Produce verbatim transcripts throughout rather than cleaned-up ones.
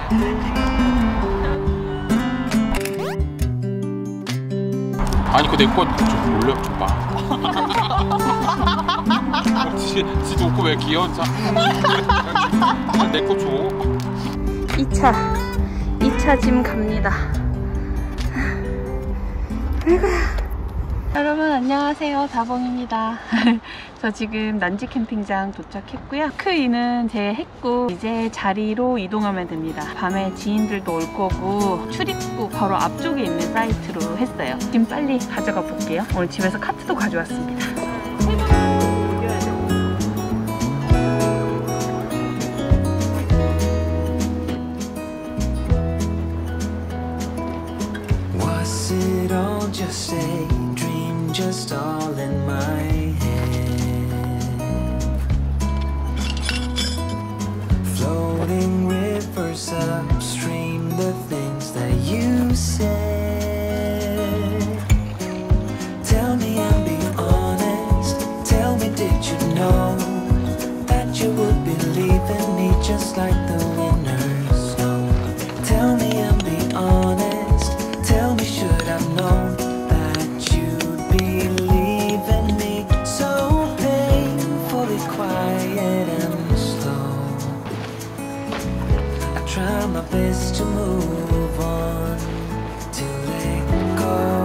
아니 그 내 거 좀 올려 좀 봐. 지, 지도 없고 왜 귀여운 차. 내 거 줘. 이 차 이 차 짐 갑니다. 아이고야. 여러분 안녕하세요, 다봉입니다. 저 지금 난지 캠핑장 도착했고요. 크이는 제 했고 이제 자리로 이동하면 됩니다. 밤에 지인들도 올 거고 출입구 바로 앞쪽에 있는 사이트로 했어요. 지금 빨리 가져가 볼게요. 오늘 집에서 카트도 가져왔습니다. Just a dream, just all in my head. Floating rivers upstream, the things that you said. Tell me and be honest. Tell me, did you know that you would believe in me just like the winter's snow? Tell me and be honest. Tell me, should I've known try my best to move on, to let go.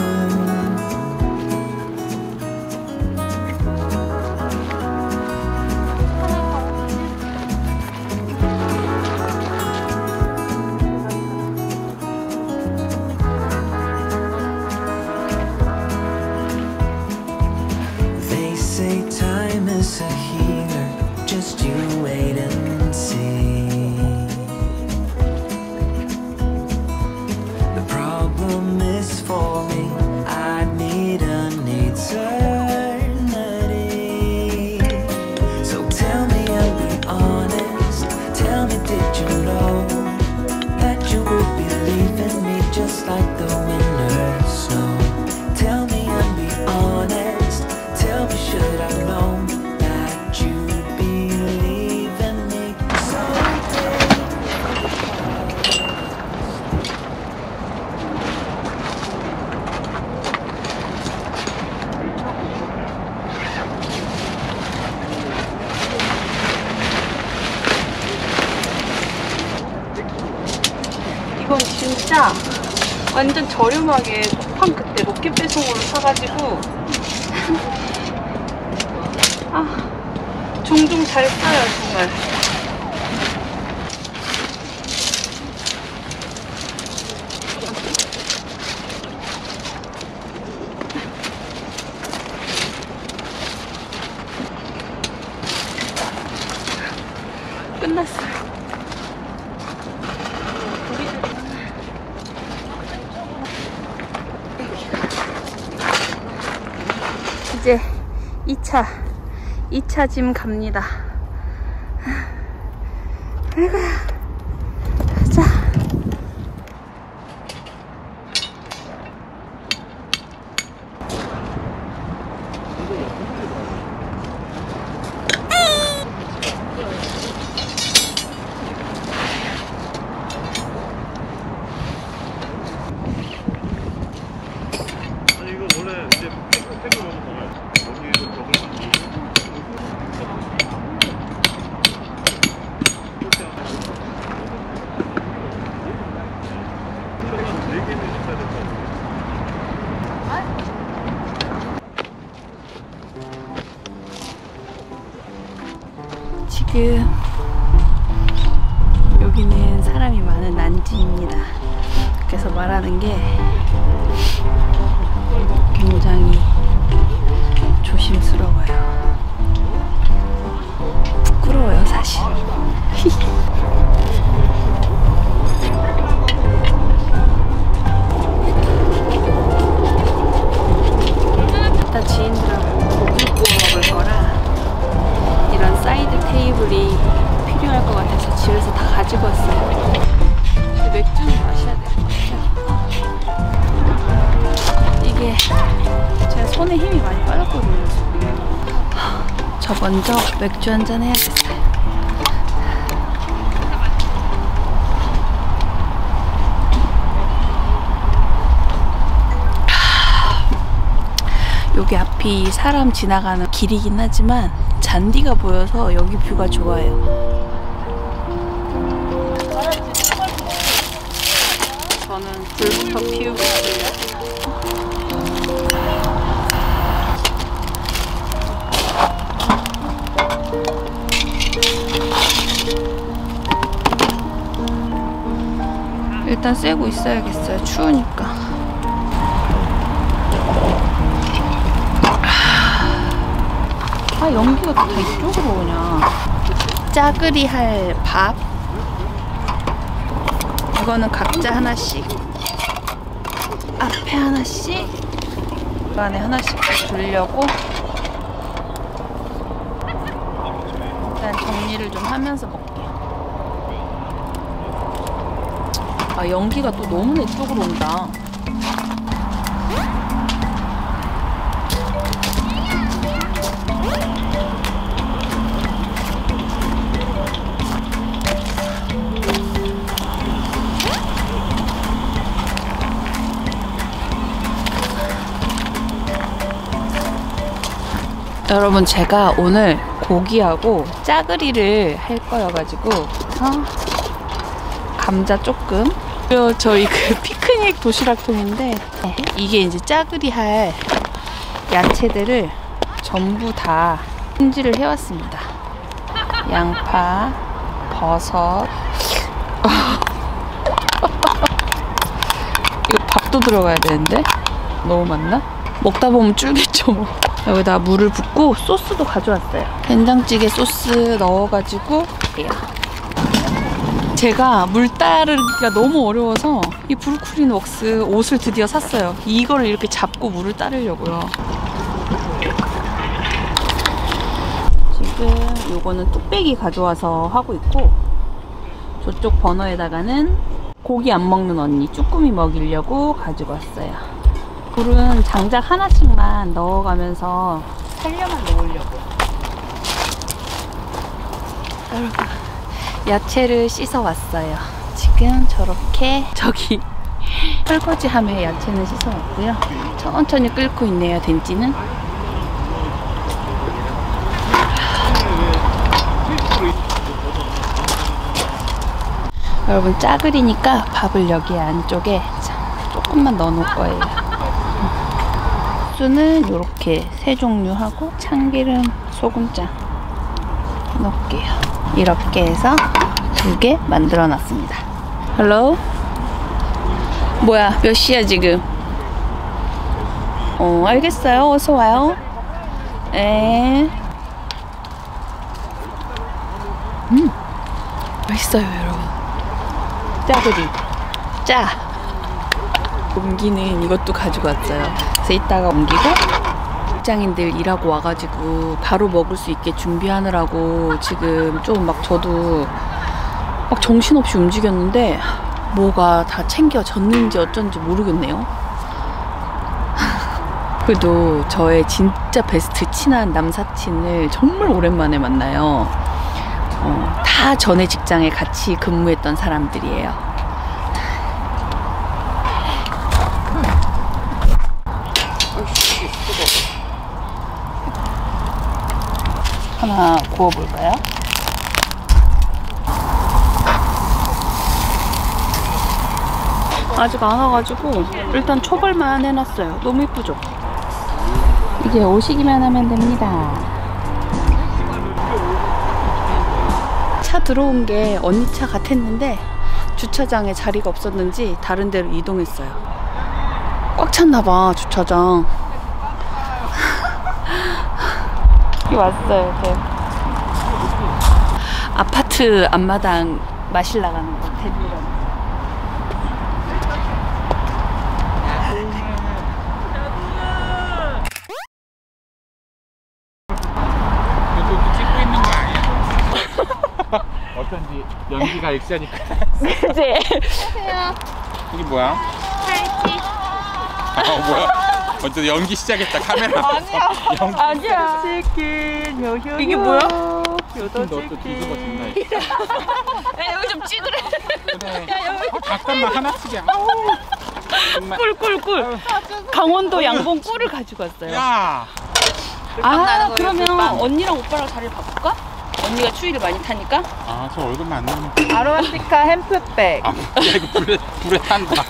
They say time is a healer, just you wait and see. For me, I need an eternity. So tell me and be honest. Tell me, did you know that you would believe in me just like the winter snow? Tell me and be honest. Tell me, should I know that you'd believe in me? So 이건 진짜 완전 저렴하게 쿠팡 그때 로켓 배송으로 사가지고 아 종종 잘 써요 정말. 끝났어요. 이제 이 차 이 차 짐 갑니다. 아이고야. 가자. 아니 이거 원래 이제 팩을 넣어서 먹어야지. 여기에서 먹을 수 있는 네 개는 있어야 될 것 같아. 지금 여기는 사람이 많은 난지입니다. 그래서 말하는 게 굉장히 조심스러워요. 부끄러워요 사실. 이따 지인들하고 고기 구워 먹을 거라 이런 사이드 테이블이 필요할 것 같아서 집에서 다 가지고 왔어요. 근데 맥주는 마셔야 될 것 같아요. 이게 제가 손에 힘이 많이 빠졌거든요. 저 먼저 맥주 한잔 해야겠어요. 여기 앞이 사람 지나가는 길이긴 하지만 잔디가 보여서 여기 뷰가 좋아요. 저는 불부터 피우고 있어요. 일단 쐬고 있어야겠어요. 추우니까. 아, 연기가 다 이쪽으로 오냐. 짜그리 할 밥. 이거는 각자 하나씩. 앞에 하나씩. 그 안에 하나씩 두려고. 일단 정리를 좀 하면서 먹게요. 아, 연기가 또 너무 내 쪽으로 온다. 여러분, 제가 오늘 고기하고 짜그리를 할 거여가지고 어, 감자 조금. 그리고 저희 그 피크닉 도시락통인데 이게 이제 짜그리 할 야채들을 전부 다 손질을 해왔습니다. 양파, 버섯. 이거 밥도 들어가야 되는데 너무 많나? 먹다 보면 줄겠죠 뭐. 여기다 물을 붓고 소스도 가져왔어요. 된장찌개 소스 넣어가지고 해요. 제가 물 따르기가 너무 어려워서 이 브루클린 웍스 옷을 드디어 샀어요. 이거를 이렇게 잡고 물을 따르려고요. 지금 요거는 뚝배기 가져와서 하고 있고, 저쪽 버너에다가는 고기 안 먹는 언니 쭈꾸미 먹이려고 가지고 왔어요. 물은 장작 하나씩만 넣어가면서 살려만 넣으려고. 여러분, 야채를 씻어 왔어요. 지금 저렇게 저기 설거지함에 야채는 씻어 왔고요. 천천히 끓고 있네요. 된지는. 여러분, 짜그리니까 밥을 여기 안쪽에 조금만 넣어 놓을 거예요. 소스는 이렇게 세 종류 하고 참기름, 소금장 넣을게요. 이렇게 해서 두 개 만들어 놨습니다. 헬로? 뭐야, 몇 시야 지금? 어, 알겠어요. 어서 와요. 에. 음, 맛있어요, 여러분. 짜그리. 짜. 옮기는 이것도 가지고 왔어요. 그래서 이따가 옮기고, 직장인들 일하고 와가지고 바로 먹을 수 있게 준비하느라고 지금 좀 막 저도 막 정신없이 움직였는데 뭐가 다 챙겨졌는지 어쩐지 모르겠네요. 그래도 저의 진짜 베스트 친한 남사친을 정말 오랜만에 만나요. 어, 다 전에 직장에 같이 근무했던 사람들이에요. 하나 구워볼까요? 아직 안 와가지고 일단 초벌만 해놨어요. 너무 예쁘죠? 이제 오시기만 하면 됩니다. 차 들어온 게 언니 차 같았는데 주차장에 자리가 없었는지 다른 데로 이동했어요. 꽉 찼나봐, 주차장. 여기 왔어요. 네. 아파트 앞마당 마실 나가는 거 데뷔랑. 이것도 찍고 있는 거 아니야? 어쩐지 연기가 엑스하니까. 그치? 이게 뭐야? 팔찌. 아, 뭐야? 먼저 연기 시작했다. 카메라. 아니야. 연기. 아니야. 치킨 요요. 이게 뭐야? 요도 너또 뒤집어 치킨. 준다. 야, 여기 좀 찌그래. 그래. 야, 여기. 어, 잠깐만 하나씩이야. 꿀꿀꿀. 강원도 양봉 꿀을 가지고 왔어요. 야. 아 그러면 언니랑 오빠랑 자리를 바꿀까? 언니가 추위를 많이 타니까. 아, 저 얼굴만 안 나오면. 아로마티카 햄프백. 아, 야, 이거 불에 불에 탄다.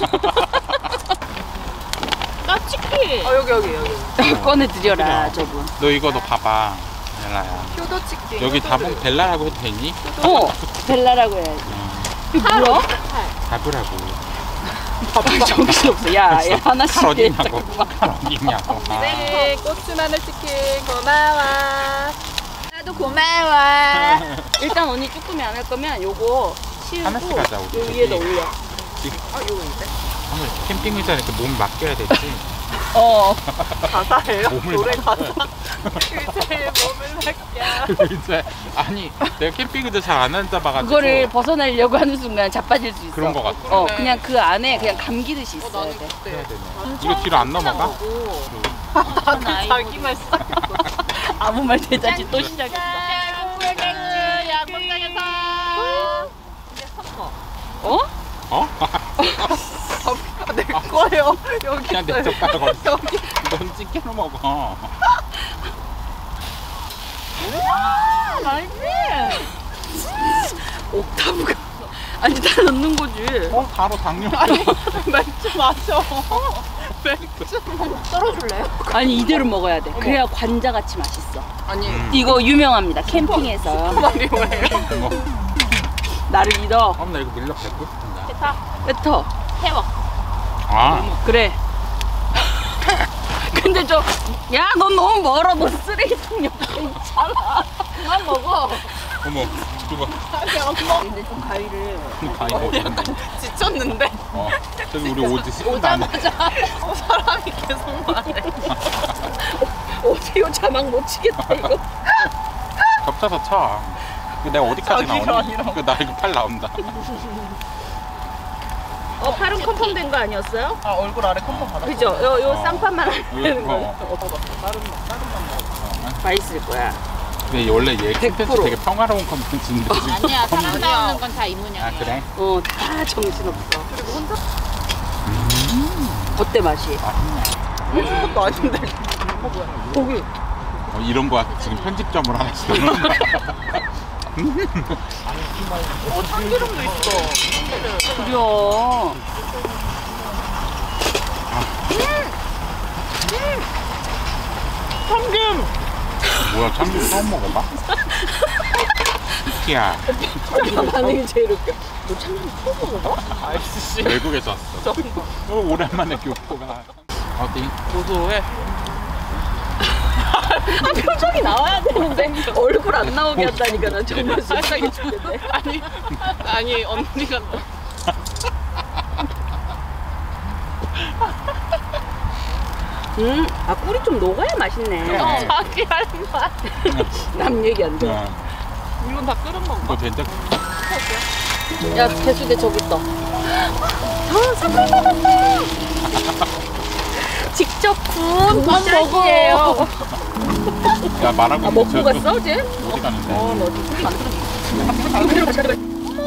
나 치킨. 어 여기 여기 여기. 꺼내 드려라 저분. 너 이거 너 봐봐, 벨라야. 효도 치킨. 여기 답은 벨라라고 해도 되니? 어 벨라라고 해야지. 이거 뭐야? 답으라고. 정신없어. 야, 야 하나씩 칼 내. 어디냐고. 칼 어디냐고. 아. 네, 고추 마늘 치킨 고마워. 나도 고마워. 일단 언니 쭈꾸미 안 할 거면 요거 씌우고 하나씩 하자, 요 우리. 위에다 올려. 아 이거 이제 오늘 캠핑 의자 이렇게 몸 맡겨야 되지. 어. 가사예요? 몸을 노래 가사. 맡겨야 그제 몸을 맡겨. 의자. 아니, 내가 캠핑 의자 잘 안 앉아봐가지고. 그거를 벗어나려고 하는 순간 자빠질 수 있어. 그런 거 같아. 어, 그러네. 그냥 그 안에 그냥 감기듯이 있어야 돼. 해야 되네. 이거 뒤로 안 넘어가? 다들 자기 말 써. 아무 말 대잔치 또 시작했어. 양봉장에서. 어? 어? 내 거예요. 여기 그냥 내 있어요. 젓가락 어디? 여기. 넌 찌개로 먹어. 옥타브가 아니 다 넣는 거지. 어, 바로 당뇨. 맥주 마셔. 맥주 떨어줄래요? 아니 이대로 먹어야 돼. 그래야 관자같이 맛있어. 아니 이거 유명합니다. 캠핑에서. 말이 뭐예요? 뭐. 나를 믿어. 어, 나 이거 밀려 뱉고 싶은다. 뱉어. 태워. 아, 그래. 근데 저, 야, 넌 너무 멀어. 너 쓰레기통 옆에 있잖아. 그만 먹어. 어머, 누가 근데 좀 가위를. 가위 먹었네. 지쳤는데. 어, 저기 우리 오지 십 분도 안 해. 어, 사람이 계속 말해. 어제 요 자막 못 치겠다, 이거. 겹쳐서 쳐. 이거 내가 어디까지 자기가 나오니? 아니라. 그 나 이거 팔 나온다. 어, 팔은 컨펌 된 거 아니었어요? 아 얼굴 아래 컴펌 받아. 그죠? 요, 요 어. 쌍판만 안 되는 거. 어. 맛있을 거야. 근데 원래 얘 백 콘텐츠 퍼센트. 되게 평화로운 콘텐츠인데 지금. 아니야, 사람 아니야. 나오는 건 다 이 모양이야. 아, 그래? 어, 다 정신없어. 그리고 혼자. 어때, 맛이? 맛있네. 그것도 아닌데. 고기. 어, 이런 거 지금 편집점으로 하나씩 넣는 거야. 어 참기름도 있어. 그려. 참기름. 뭐야, 참기름 처음 먹어봐? 이키야, 반응이 제일 웃겨. 너 참기름 처음 먹어봐? 아이씨. 외국에서 왔어. 어, 오랜만에 교포가. 어디? 고소해. 아, 표정이 나와야 되는데 얼굴 안 나오게 한다니까 나 정말 속상해 죽겠네. 아니 아니 언니가 음, 아 꿀이 좀 녹아야 맛있네. 어. 자기 할 말. 남 얘기 안 돼. 어, 이건 다 끓은 건가? 이거 된장. 야, 개수대 저기 있다. 아, 선물 받았어. 직접 구운 도시락이에요. 야, 말하고 아, 먹고 있는데 저- 갔어, 어제? 어디 가는데? 어, 너 어디 꿀이 만들어.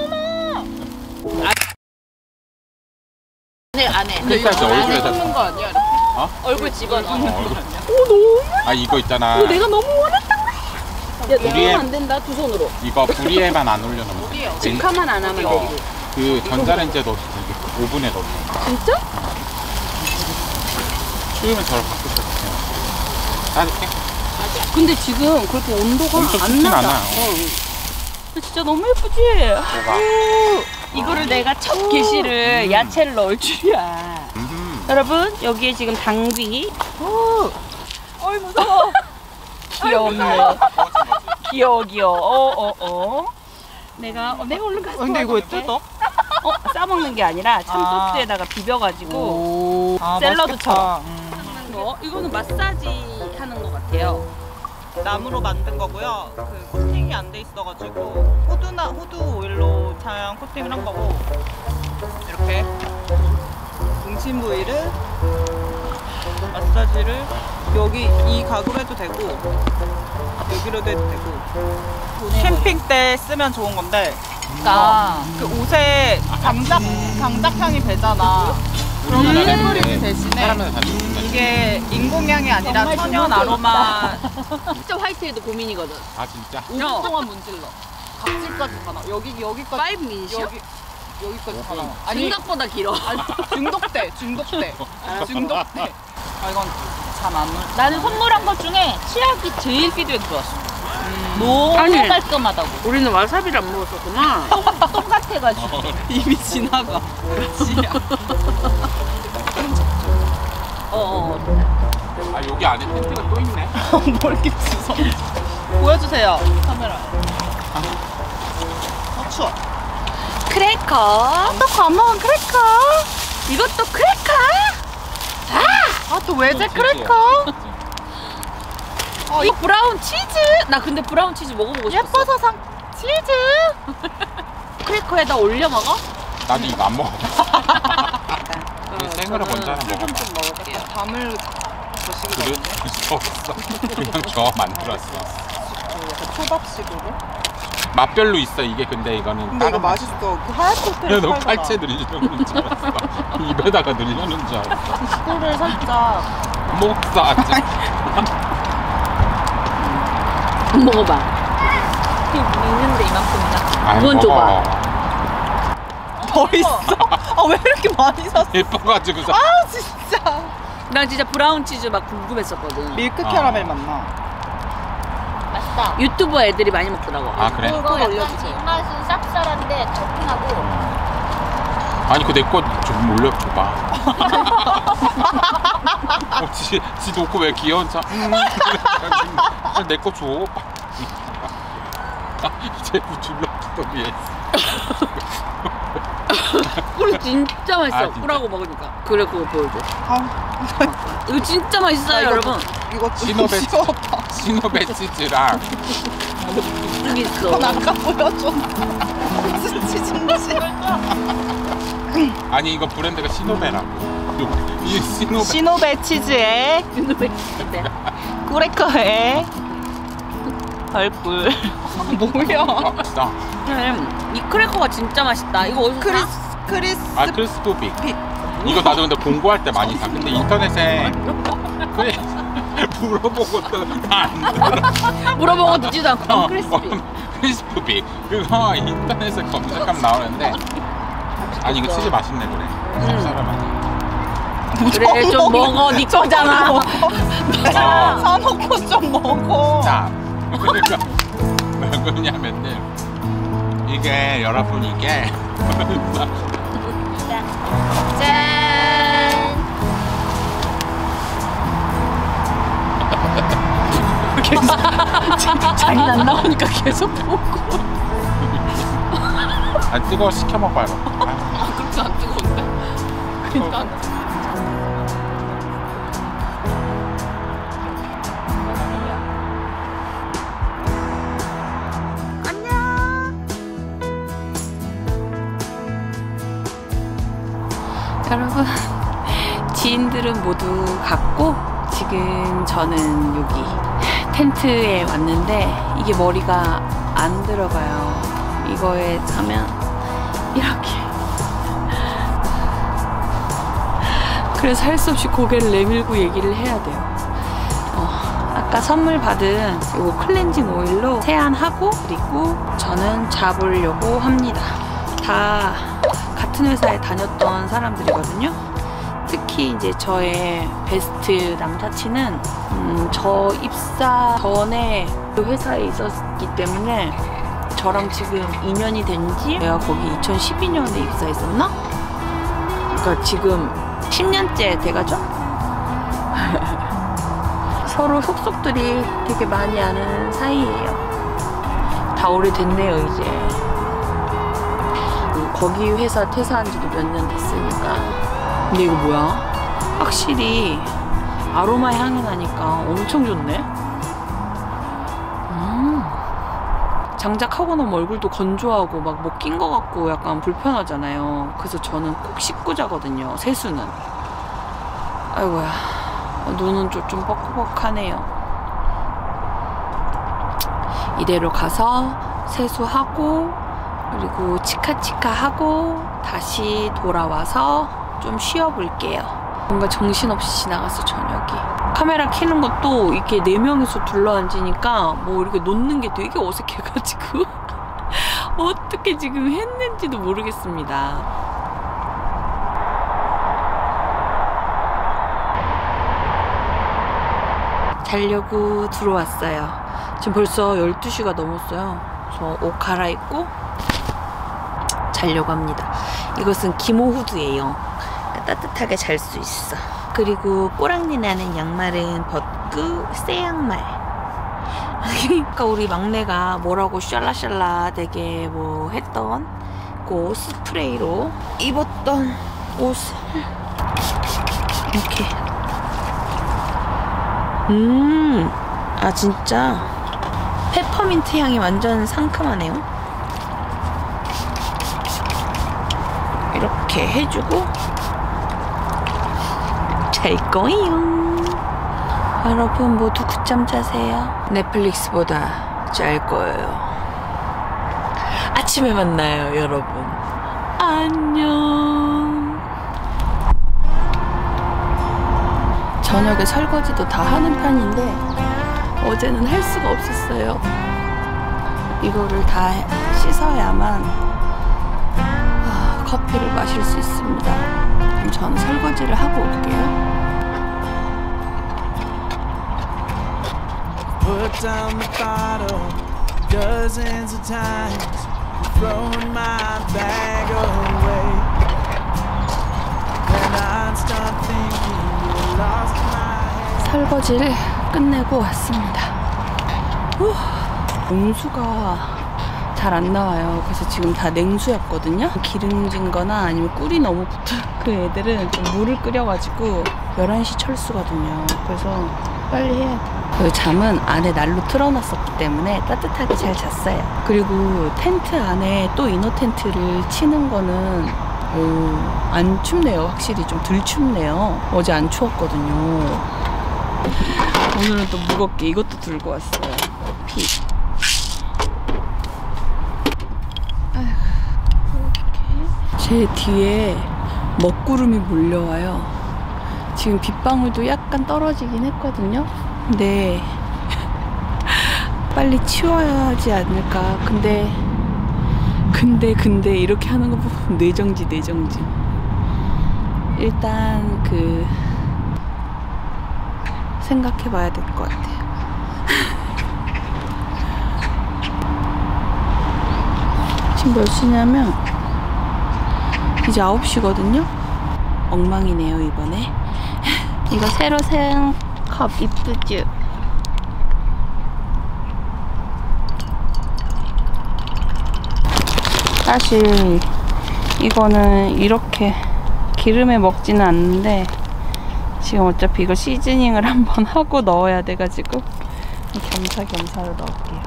안에 안에. 끝까지 얼굴에다. 먹는 거 아니야? 이렇게? 얼굴 집어넣어. 어, 얼굴. 오, 너무. 아, 이거 있잖아. 어, 내가 너무 원했던 거야. 야, 우리의- 내가 안 된다, 두 손으로. 이거 불이에만 안 올려놓으면 돼. 진- 직화만 안 하면 어, 되지. 그 전자레인지에 넣어도 되게 오븐에 넣어도 돼. 진짜? 추우면 저를 바꾸셔도 돼요. 따뜻해? 근데 지금 그렇게 온도가 엄청 안 춥진 낮아. 않아. 어. 근데 진짜 너무 예쁘지? 뭐가? 이거를 내가 첫 게시를 야채를 넣을 줄이야. 음. 여러분 여기에 지금 당귀. 어이 무서워. 귀엽네. 귀여워 귀여워. 어어 어. 내가 어, 내가 얼른 가서. 근데 이거 왜 도와줄게. 뜯어? 어 싸먹는 게 아니라 참소스에다가 비벼가지고 샐러드처럼 하는 거. 이거는 마사지 하는 거 같아요. 나무로 만든 거고요. 그 코팅이 안 돼 있어가지고 호두나 호두 오일로 다양한 코팅을 한 거고 이렇게 중심 부위를 마사지를 여기 이 각으로 해도 되고 여기로도 해도 되고 캠핑 때 쓰면 좋은 건데 아. 그 옷에 장작 장작 향이 배잖아. 우리나라 페브리즈 햄인데 대신에 사람마다 다 좋습니다. 이게 인공향이 아니라 정말 천연 좋은 아로마. 진짜 화이트에도 고민이거든. 아 진짜? 오 분 동안 문질러. 각질까지 다 나와. 여기 여기까지. 오 미니시요? 여기 여기까지 다 나와. 아니 생각보다 길어. 아니, 중독돼, 중독돼, 중독돼. 아 이건 잘 안 물. 나는 선물한 것 중에 치약이 제일 피드백 좋았어. 음. 너무 아니. 깔끔하다고. 우리는 와사비를 안 먹었었구나. 똑같아가지고. 이미 지나가. 지야. 어, 어. 아 여기 안에 텐트가 또 있네. 뭘 이렇게 주워? 보여주세요. 카메라. 어 추워. 크래커. 또 검은 크래커. 이것도 크래커. 아 또 외제 또 크래커? 어, 이 브라운 치즈. 나 근데 브라운 치즈 먹어보고 싶었어. 예뻐서 산 치즈. 크래커에다 올려 먹어? 나도 이거 안 먹어. 생으로 먼저 하나 먹어봐. 좀 먹을게요. 밤을 거시기 그릇 없어. 그냥 저 만들었어. 약간 초밥식으로. 맛별로 있어 이게. 근데 이거는 근데 이거 다른 맛있어. 그 하얗게 야, 너 팔째 늘리려는 줄 알았어. 입에다가 늘리려는 줄 알았어. 꿀을 살짝. 먹었어 아직. 먹어봐. 있는데 이만큼이나. 아이, 그건 먹어. 줘봐. 더 있어? 아 왜 이렇게 많이 샀어? 예뻐가지고서. 아 진짜. 난 진짜 브라운 치즈 막 궁금했었거든. 밀크 아. 캐러멜 맛나. 맛있다. 유튜버 애들이 많이 먹더라고. 아 그래? 이거 약간 올려주세요. 뒷맛은 쌉쌀한데 토핑하고 아니 그 내 거 좀 올려줘봐. 어, 지, 지 놓고 왜 귀여운 척? 음, 내 거 줘. 제부 줄러 위에. 꿀 진짜 맛있어. 아, 진짜? 꿀하고 먹으니까. 그래 그거 보여줘. 아, 이거 진짜 맛있어요 나 이거 여러분. 이거 시노베 다 시노베 치즈랑 여기 있어. 그건 아까 보여줘. 무슨 치즈인지. 아니 이거 브랜드가 시노베라고. 이 시노베. 시노베 치즈에 꾸레커에 얼굴. 뭐야? 아, 나. 음, 이 크래커가 진짜 맛있다. 이거 어디서 크리스 사? 크리스. 아 크리스프 빅. 이거 나도 근데 공부할 때 많이 사. 근데 인터넷에 그래 물어보고 또안 들어. 물어보고 듣지도 않고 어, 크리스피. 크리스프 빅. 그거 인터넷에 검색하면 나오는데. 아니 이거 치즈 맛있네 그래. 쌉싸름하네. 그래 좀 먹어. 네 거잖아. 어, 사놓고 좀 먹어. 자, 그러니까 왜 그러냐면은 이게 여러분 이게 짠. 자기 안 나오니까 계속 보고. 아 뜨거워 시켜 먹어요. 아, 그렇게 안 뜨거운데? 그러니까. 여러분, 지인들은 모두 갔고 지금 저는 여기 텐트에 왔는데 이게 머리가 안 들어가요. 이거에 하면 이렇게. 그래서 할 수 없이 고개를 내밀고 얘기를 해야 돼요. 어, 아까 선물 받은 이거 클렌징 오일로 세안하고 그리고 저는 자보려고 합니다. 다 같은 회사에 다녔던 사람들이거든요. 특히 이제 저의 베스트 남사친은 음, 저 입사 전에 그 회사에 있었기 때문에 저랑 지금 이 년이 된지 내가 거기 이천십이 년에 입사했었나? 그러니까 지금 십 년째 돼가죠? 서로 속속들이 되게 많이 아는 사이예요. 다 오래됐네요 이제. 거기 회사 퇴사한 지도 몇 년 됐으니까. 근데 이거 뭐야? 확실히 아로마 향이 나니까 엄청 좋네. 음. 장작하고 나면 얼굴도 건조하고 막 뭐 낀 거 같고 약간 불편하잖아요. 그래서 저는 꼭 씻고 자거든요, 세수는. 아이고야, 눈은 좀, 좀 뻑뻑하네요. 이대로 가서 세수하고 그리고 치카치카 하고 다시 돌아와서 좀 쉬어볼게요. 뭔가 정신없이 지나갔어 저녁이. 카메라 켜는 것도 이렇게 네 명이서 둘러앉으니까 뭐 이렇게 놓는 게 되게 어색해가지고 어떻게 지금 했는지도 모르겠습니다. 자려고 들어왔어요. 지금 벌써 열두 시가 넘었어요. 저 옷 갈아입고 자려고 합니다. 이것은 기모 후드예요. 그러니까 따뜻하게 잘 수 있어. 그리고 꼬랑내 나는 양말은 벗고 새 양말. 아까 우리 막내가 뭐라고 샬라샬라 되게 뭐 했던 그 스프레이로 입었던 옷을 이렇게 음, 아 진짜 페퍼민트 향이 완전 상큼하네요. 이렇게 해주고 잘 거예요. 여러분 모두 굿잠 자세요. 넷플릭스보다 잘 거예요. 아침에 만나요 여러분. 안녕. 저녁에 설거지도 다 하는 편인데 어제는 할 수가 없었어요. 이거를 다 씻어야만 아, 커피를 마실 수 있습니다. 그럼 저는 설거지를 하고 올게요. Put down the bottle dozens of times, throwing my bag away. Then I'd start thinking you lost my head. 설거지를 끝내고 왔습니다. 후, 온수가 잘 안 나와요. 그래서 지금 다 냉수였거든요. 기름진 거나 아니면 꿀이 너무 붙은 그 애들은 좀 물을 끓여가지고 열한 시 철수거든요. 그래서 빨리 해야 돼. 그 잠은 안에 난로 틀어놨었기 때문에 따뜻하게 잘 잤어요. 그리고 텐트 안에 또 이너 텐트를 치는 거는 오, 안 춥네요. 확실히 좀 덜 춥네요. 어제 안 추웠거든요. 오늘은 또 무겁게 이것도 들고 왔어요. 피. 아휴, 이렇게. 제 뒤에 먹구름이 몰려와요. 지금 빗방울도 약간 떨어지긴 했거든요. 근데 빨리 치워야 하지 않을까. 근데 근데 근데 이렇게 하는 거 보면 뇌정지 뇌정지. 일단 그 생각해 봐야 될 것 같아요. 지금 몇 시냐면 이제 아홉 시거든요. 엉망이네요 이번에. 이거 새로 산 컵 이쁘죠? 사실 이거는 이렇게 기름에 먹지는 않는데 지금 어차피 이거 시즈닝을 한번 하고 넣어야 돼가지고 겸사겸사로 넣을게요.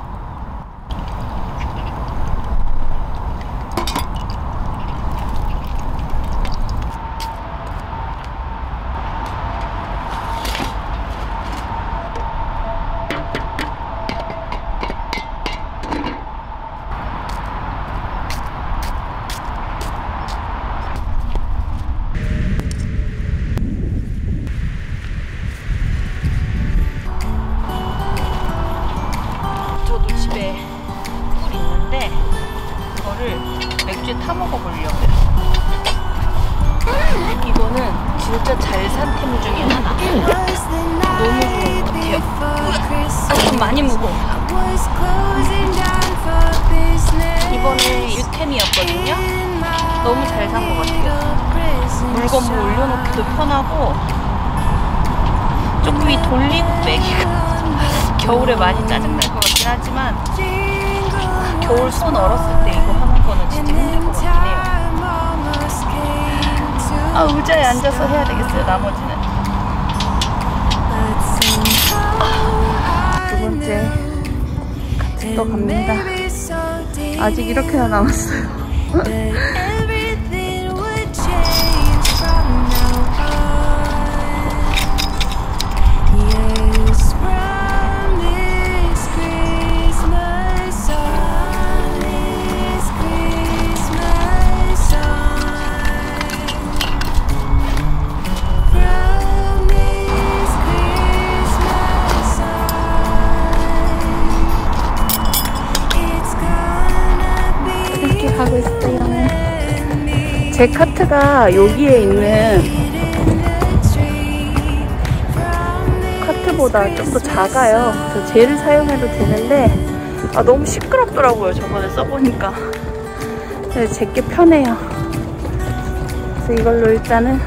맥주에 타 먹어보려고요. 이거는 진짜 잘 산 템 중에 하나. 너무 좋은 것 같아요. 좀 많이 무거워. 이번에 유템이었거든요. 너무 잘 산 것 같아요. 물건 뭐 올려놓기도 편하고 조금 이 돌리고 빼기가 겨울에 많이 짜증날 것 같긴 하지만 겨울 손 얼었을 때 이거 하는 거는 진짜 힘들 것 같긴 해요. 아, 의자에 앉아서 해야 되겠어요, 나머지는. 아, 두 번째 같이 또 갑니다. 아직 이렇게나 남았어요. 제 카트가 여기에 있는 카트보다 좀 더 작아요. 그래서 쟤를 사용해도 되는데 아, 너무 시끄럽더라고요. 저번에 써보니까. 그래서 제게 편해요. 그래서 이걸로 일단은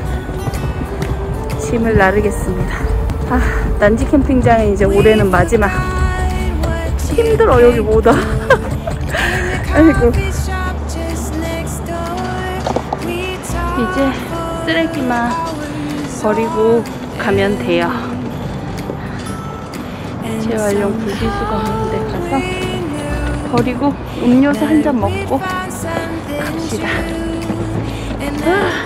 짐을 나르겠습니다. 아, 난지 캠핑장은 이제 올해는 마지막. 힘들어, 여기 못 와. 아이고. 이제 쓰레기만 버리고 가면 돼요. 재활용 분리수거 하는 데 가서 버리고 음료수 한 잔 먹고 갑시다. 아.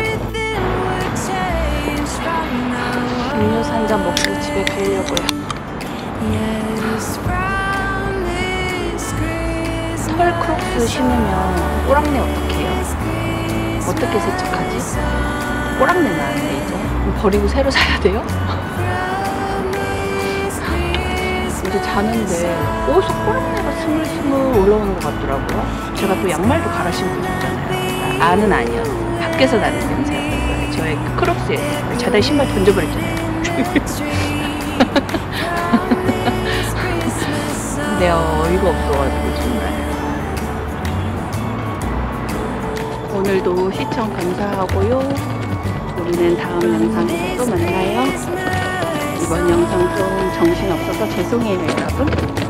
음료수 한 잔 먹고 집에 가려고요. 털 크록스 신으면 꼬랑내 어떻게 해요? 어떻게 세척하지? 꼬랑내 나는데 이제 버리고 새로 사야 돼요? 이제 자는데 어디서 꼬랑내가 스물스물 올라오는 것 같더라고요. 제가 또 양말도 갈아 신고 잤잖아요. 아, 안은 아니었어. 밖에서 나는 냄새였던 거예요. 저의 그 크록스에 자다가 신발 던져버렸잖아요. 근데 어이가 없어가지고 정말. 오늘도 시청 감사하고요. 우리는 다음 영상에서 또 만나요. 이번 영상 좀 정신없어서 죄송해요, 여러분.